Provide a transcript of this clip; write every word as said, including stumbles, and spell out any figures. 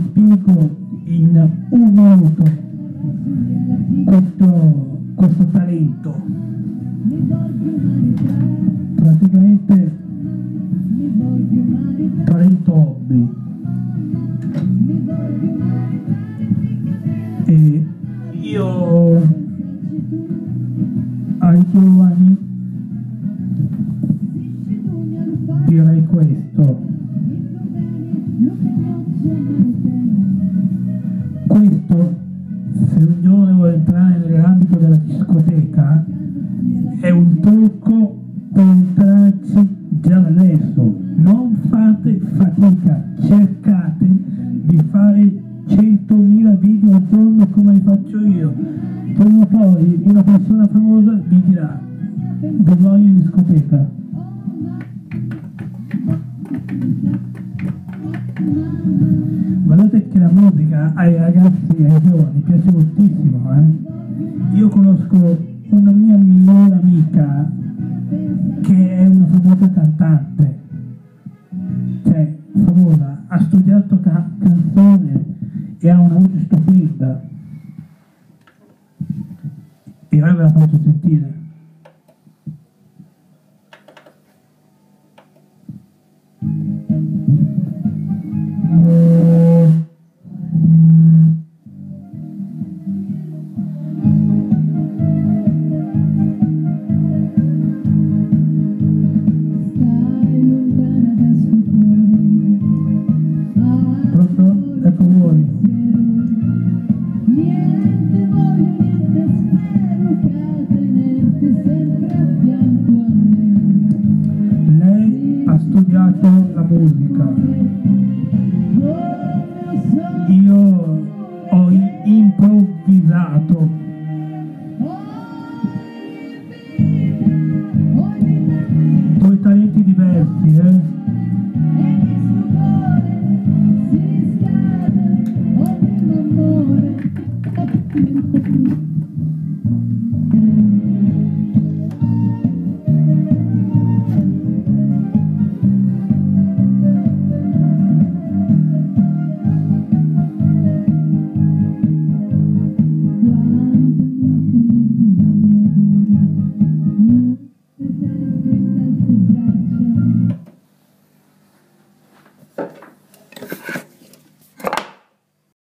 spiego in un minuto questo, questo talento. Praticamente talento hobby. E io ai giovani direi questo. Questo, se un giovane vuole entrare nell'ambito della discoteca, è un trucco per entrarci già da adesso. Non fate fatica, cercate di fare centomila video al giorno come li faccio io. Prima o poi una persona famosa vi dirà: vi voglio in discoteca. Guardate che la musica ai ragazzi e ai giovani piace moltissimo, eh? Io conosco una mia migliore amica che è una famosa cantante, cioè famosa, ha studiato ca canzone e ha una voce stupenda. E ora ve la faccio sentire. La musica, io ho improvvisato